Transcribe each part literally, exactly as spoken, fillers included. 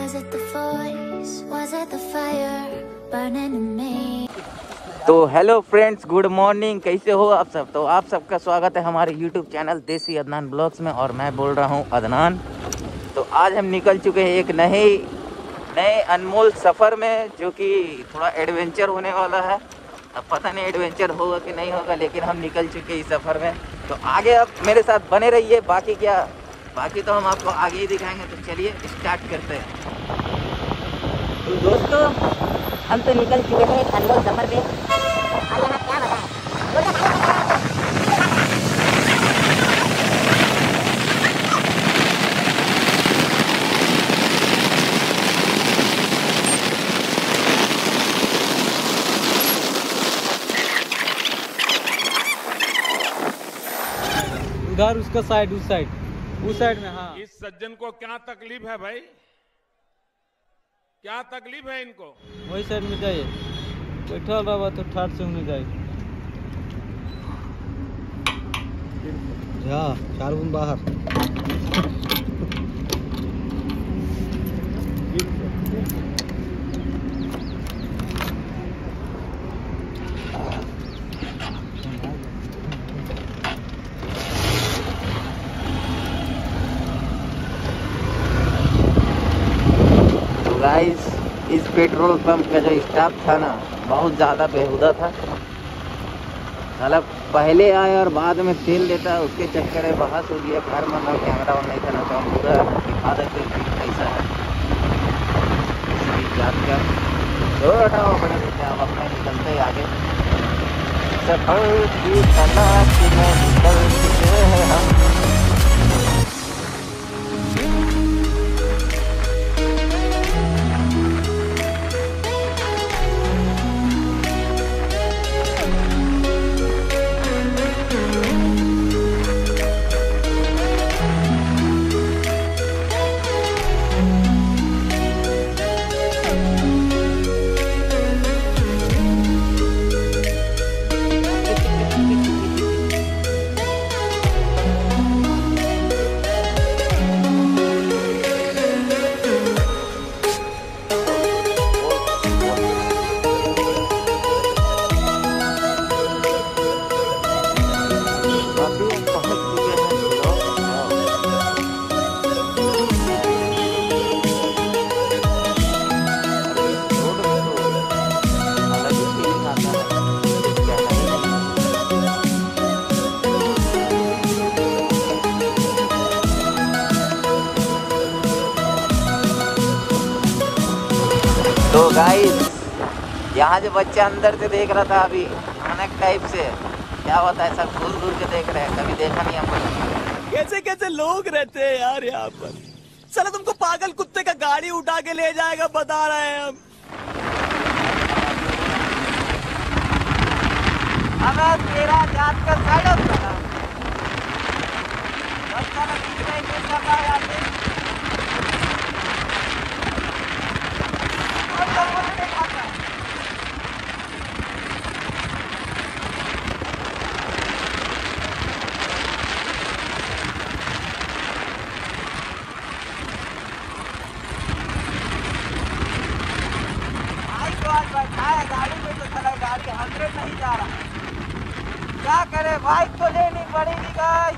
Was it the voice? Was it the fire burning in me? तो hello friends, good morning. कैसे हो आप सब? तो आप सबका स्वागत है हमारे यूट्यूब चैनल देसी अदनान ब्लॉग्स में, और मैं बोल रहा हूं अदनान। तो आज हम निकल चुके हैं एक नए नए अनमोल सफ़र में, जो कि थोड़ा एडवेंचर होने वाला है। अब पता नहीं एडवेंचर होगा कि नहीं होगा, लेकिन हम निकल चुके हैं इस सफ़र में। तो आगे आप मेरे साथ बने रहिए। बाकी क्या बाकी तो हम आपको आगे ही दिखाएंगे। तो चलिए स्टार्ट करते हैं। तो दोस्तों, हम तो निकल चुके हैं एक अनमोल सफ़र पे। और यहाँ क्या बताएं, उधर उसका साइड, उस साइड उस साइड में। हाँ, इस सज्जन को क्या तकलीफ है भाई? क्या तकलीफ है इनको? वही साइड में जाइए। बैठल रहा तो ठाट से होने जाए। जा चार गुण बाहर। गाइस, इस पेट्रोल पंप का जो स्टाफ था ना, बहुत ज़्यादा बेहुदा था। मतलब पहले आए और बाद में तेल देता, उसके चक्कर में बहस हो गया। घर में कैमरा ऑन नहीं था ना, तो हम पूरा हिफाजत करके कैसा है जात का छोटा अपने से आप अपने निकलते आगे। सफर की तलाश में निकल चुके हैं हम। तो गाइस, यहाँ जो बच्चा अंदर से देख रहा था अभी अनेक टाइप से, क्या होता है, सब घूर घूर के देख रहे हैं। कभी देखा नहीं हमको। कैसे कैसे लोग रहते हैं यार यहाँ पर। चलो तुमको पागल कुत्ते का गाड़ी उठा के ले जाएगा, बता रहे हैं हम। अब तेरा जात का साइड होता है। बस चलो ठीक है, ये सब आ जाते हैं। गाड़ी में तो चला, गाड़ी हंड्रेड नहीं जा रहा। क्या करे, बाइक तो लेनी पड़ेगी guys.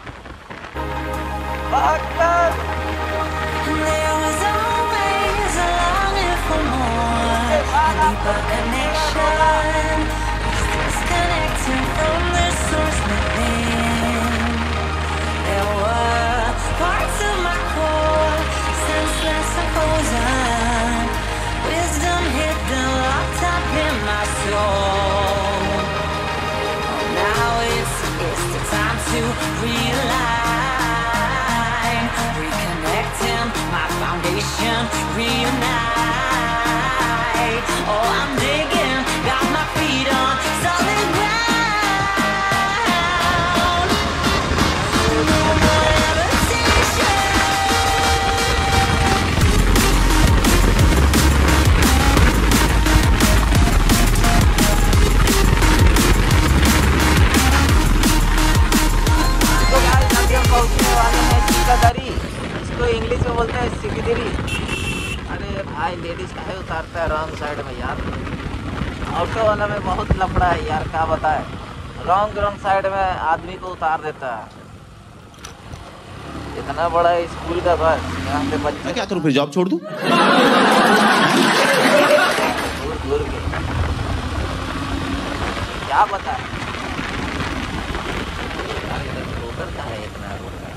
Reunite. Oh, I'm digging, got my feet on solid ground. No more levitation. बोलते हैं सिकदरी। अरे भाई लेडीज का है उतारता है रॉन्ग साइड में यार। ऑटो वाला में बहुत लफड़ा है यार, क्या बताए। रॉन्ग रॉन्ग साइड में आदमी को उतार देता है। इतना बड़ा स्कूल का बस, यहाँ पे बच्चे क्या करूँ फिर, जॉब छोड़ दूँ? दूर दूर के क्या बताए। ठोकर का है इतना,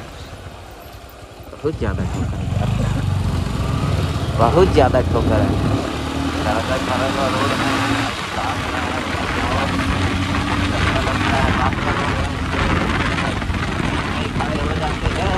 बहुत ज्यादा ठोकर है यार, बहुत ज्यादा ठोकर है। सड़क का रोड है, खड़े हो जाते हैं।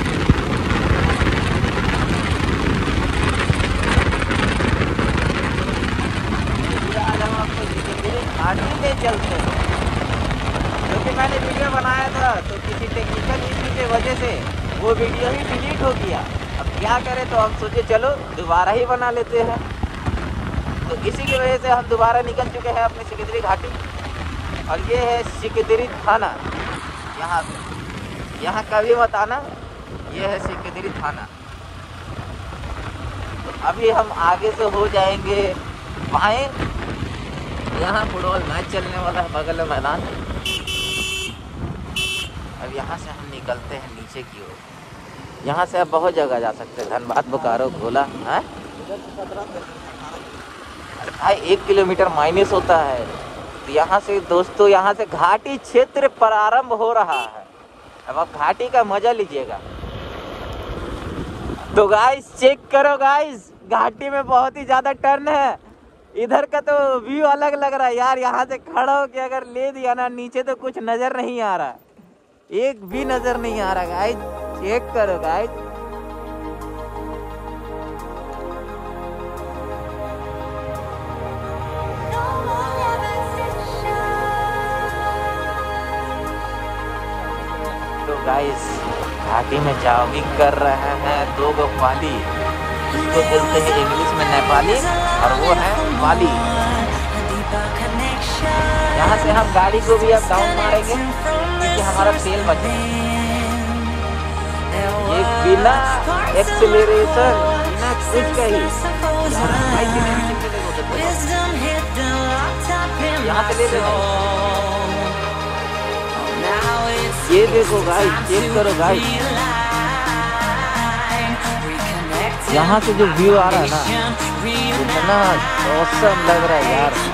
आगे ले चलते हैं, क्योंकि मैंने वीडियो बनाया था तो किसी टेक्निकल इश्यू की वजह से वो वीडियो ही डिलीट हो गया। अब क्या करें, तो हम सोचे चलो दोबारा ही बना लेते हैं। तो इसी की वजह से हम दोबारा निकल चुके हैं अपनी सिकदरी घाटी। और ये है सिकदरी थाना। यहाँ यहाँ कभी मत आना, ये है सिकदरी थाना। तो अभी हम आगे से हो जाएंगे बाएं। यहाँ फुटबॉल मैच चलने वाला है, बगल में मैदान। अब यहाँ से हम निकलते हैं नीचे की ओर। यहाँ से आप बहुत जगह जा सकते हैं, धनबाद, बोकारो, गोला। है अरे भाई एक किलोमीटर माइनस होता है। तो यहाँ से दोस्तों, यहाँ से घाटी क्षेत्र प्रारंभ हो रहा है। अब आप घाटी का मजा लीजिएगा। तो गाइस चेक करो गाइस, घाटी में बहुत ही ज्यादा टर्न है। इधर का तो व्यू अलग लग रहा है यार। यहाँ से खड़ा होके अगर ले दिया ना नीचे, तो कुछ नजर नहीं आ रहा, एक भी नजर नहीं आ रहा गाइस। चेक करो गाइस, तो गाइस घाटी में जॉगिंग कर रहे हैं दो गो पाली। इसको बोलते हैं इंग्लिश में नेपाली, और वो है पाली। यहाँ से हम गाड़ी को भी अब डाउन मारेंगे क्योंकि हमारा तेल बचे। ये बिना एक्सेलरेशन, बिना कुछ का ही यहाँ से ले ले। ये देखो गाइस, चेक करो गाइस, यहाँ से जो व्यू आ रहा है ना, इतना औसम लग रहा है यार।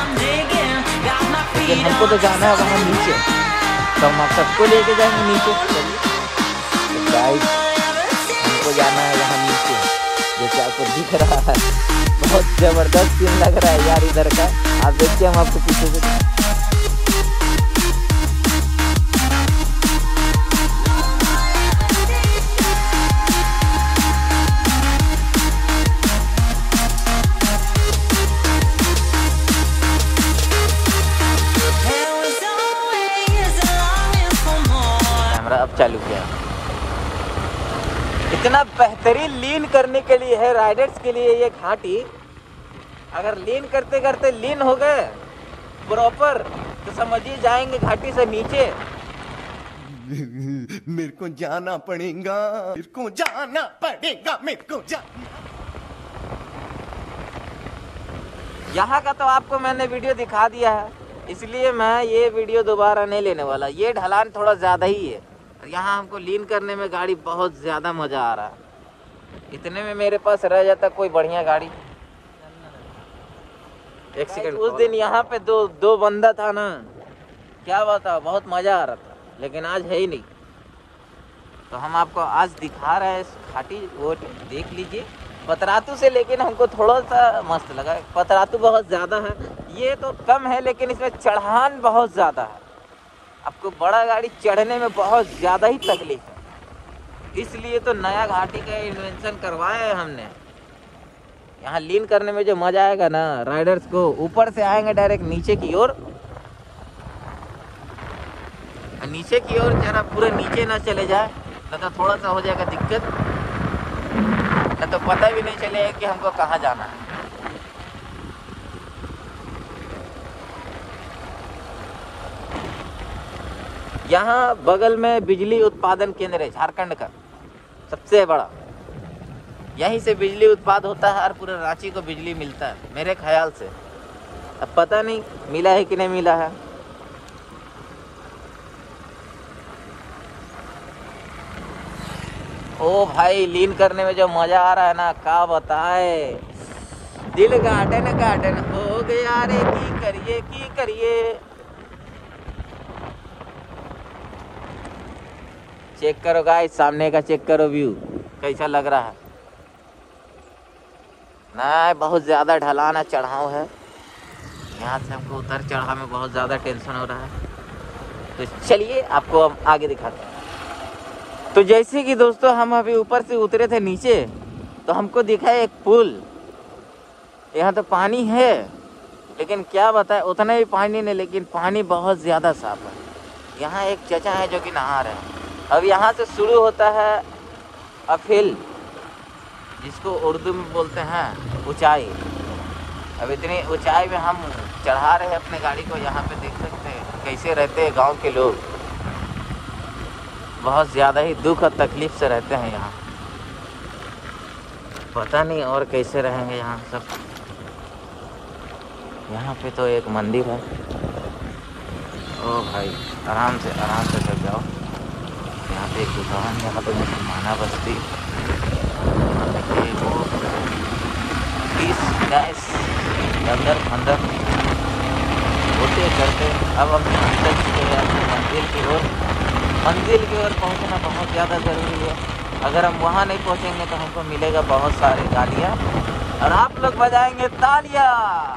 लेकिन हमको तो जाना है वहाँ नीचे, तो हम सबको लेके जाएंगे नीचे। तो गाइस हमको जाना है वहाँ नीचे, जैसे आपको दिख रहा है। बहुत जबरदस्त सीन लग रहा है यार इधर का। आप देखिए, हम आपको पीछे से अब चालू किया। इतना बेहतरीन लीन करने के लिए है राइडर्स के लिए ये घाटी। अगर लीन करते करते लीन हो गए प्रॉपर, तो समझिए जाएंगे घाटी से नीचे। मेरे को जाना पड़ेगा, मेरे को जाना पड़ेगा, मेरे को जाना। यहाँ का तो आपको मैंने वीडियो दिखा दिया है, इसलिए मैं ये वीडियो दोबारा नहीं लेने वाला। ये ढलान थोड़ा ज़्यादा ही है, यहाँ हमको लीन करने में गाड़ी बहुत ज़्यादा मज़ा आ रहा है। इतने में मेरे पास रह जाता कोई बढ़िया गाड़ी। एक सेकंड, उस दिन यहाँ पे दो दो बंदा था ना, क्या बताओ, बहुत मज़ा आ रहा था। लेकिन आज है ही नहीं, तो हम आपको आज दिखा रहे हैं घाटी। वो देख लीजिए पतरातू से, लेकिन हमको थोड़ा सा मस्त लगा। पतरातू बहुत ज़्यादा है, ये तो कम है, लेकिन इसमें चढ़ान बहुत ज़्यादा है। आपको बड़ा गाड़ी चढ़ने में बहुत ज़्यादा ही तकलीफ है, इसलिए तो नया घाटी का इन्वेंशन करवाया है हमने। यहाँ लीन करने में जो मज़ा आएगा ना, राइडर्स को ऊपर से आएंगे डायरेक्ट नीचे की ओर। नीचे की ओर जरा पूरे नीचे ना चले जाए, न तो थोड़ा सा हो जाएगा दिक्कत, न तो पता भी नहीं चलेगा कि हमको कहाँ जाना है। यहाँ बगल में बिजली उत्पादन केंद्र है झारखंड का सबसे बड़ा। यहीं से बिजली उत्पाद होता है और पूरे रांची को बिजली मिलता है मेरे ख्याल से। अब पता नहीं मिला है कि नहीं मिला है। ओ भाई लीन करने में जो मजा आ रहा है ना क्या बताए, दिल गार्डन गार्डन हो गया रे, की करिए की करिए। चेक करो गाइस, सामने का चेक करो व्यू कैसा लग रहा है। नहीं बहुत ज़्यादा ढलान चढ़ाव है, यहाँ से हमको उतर चढ़ाव में बहुत ज़्यादा टेंशन हो रहा है। तो चलिए आपको हम आगे दिखाते हैं। तो जैसे कि दोस्तों हम अभी ऊपर से उतरे थे नीचे, तो हमको दिखा एक पुल। यहाँ तो पानी है लेकिन क्या बताए उतना भी पानी नहीं, लेकिन पानी बहुत ज़्यादा साफ है। यहाँ एक चचा है जो कि नहा रहे हैं। अब यहाँ से शुरू होता है अफिल, जिसको उर्दू में बोलते हैं ऊंचाई। अब इतनी ऊंचाई में हम चढ़ा रहे हैं अपने गाड़ी को। यहाँ पे देख सकते हैं कैसे रहते हैं गांव के लोग, बहुत ज़्यादा ही दुख और तकलीफ से रहते हैं यहाँ। पता नहीं और कैसे रहेंगे यहाँ सब। यहाँ पे तो एक मंदिर है। ओ भाई आराम से आराम से चल जाओ। यहाँ पे एक दुकान, यहाँ पे मुसलमाना बस्ती, गैस अंदर अंदर होते करते अब हम अंदर चुके हैं अपने मंजिल की ओर। मंजिल की ओर पहुँचना बहुत ज़्यादा ज़रूरी है। अगर हम वहाँ नहीं पहुँचेंगे तो हमको मिलेगा बहुत सारे गालियाँ और आप लोग बजाएंगे तालियाँ।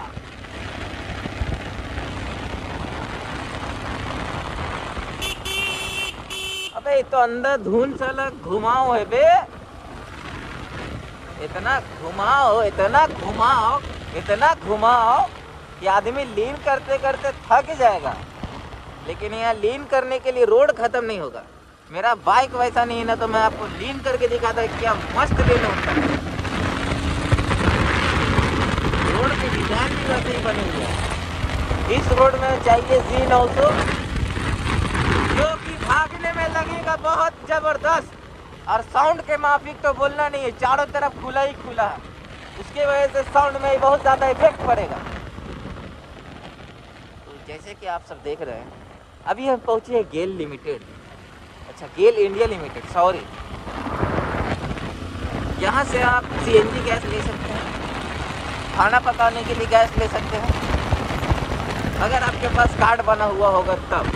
अबे तो अंदर धुन साला घुमाओ है बे, इतना घुमाओ इतना घुमाओ इतना घुमाओ कि आदमी लीन करते करते थक जाएगा। लेकिन यहाँ लीन करने के लिए रोड खत्म नहीं होगा। मेरा बाइक वैसा नहीं है ना, तो मैं आपको लीन करके दिखाता है क्या मस्त लीन होता है। रोड की डिजाइन भी वैसे ही बनी हुई है। इस रोड में चाहिए जी नौ सौ, जो कि भागने में लगेगा बहुत जबरदस्त। और साउंड के माफिक तो बोलना नहीं है, चारों तरफ खुला ही खुला है, उसके वजह से साउंड में बहुत ज़्यादा इफेक्ट पड़ेगा। तो जैसे कि आप सब देख रहे हैं अभी हम पहुँचे हैं गेल लिमिटेड, अच्छा गेल इंडिया लिमिटेड सॉरी। यहाँ से आप सीएनजी गैस ले सकते हैं, खाना पकाने के लिए गैस ले सकते हैं, अगर आपके पास कार्ड बना हुआ होगा तब।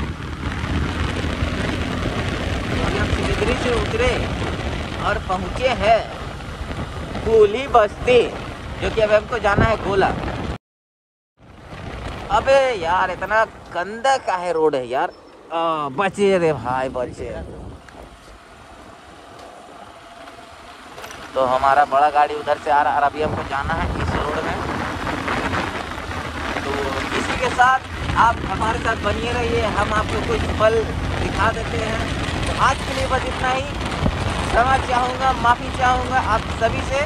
अभी हम सिलीगुड़ी से उतरे और पहुँचे हैं गोली बस्ती, जो कि अब हमको जाना है गोला। अबे यार इतना गंदा का है रोड है यार। आ, बचे रे भाई बचे। तो हमारा बड़ा गाड़ी उधर से आ रहा है, अभी हमको जाना है इस रोड में। तो इसी के साथ आप हमारे साथ बनिए रहिए, हम आपको कुछ पल दिखा देते हैं। तो आज के लिए बस इतना ही। क्षमा चाहूँगा, माफ़ी चाहूँगा आप सभी से।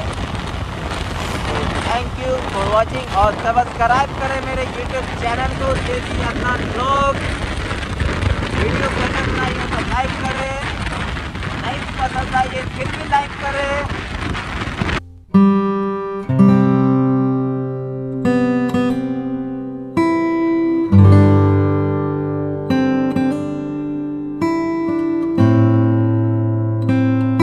थैंक यू फॉर वॉचिंग और सब्सक्राइब करें मेरे यूट्यूब चैनल को देसी अदनान ब्लॉग। वीडियो पसंद आई हो तो लाइक करें, नहीं पसंद आई फिर भी लाइक करें।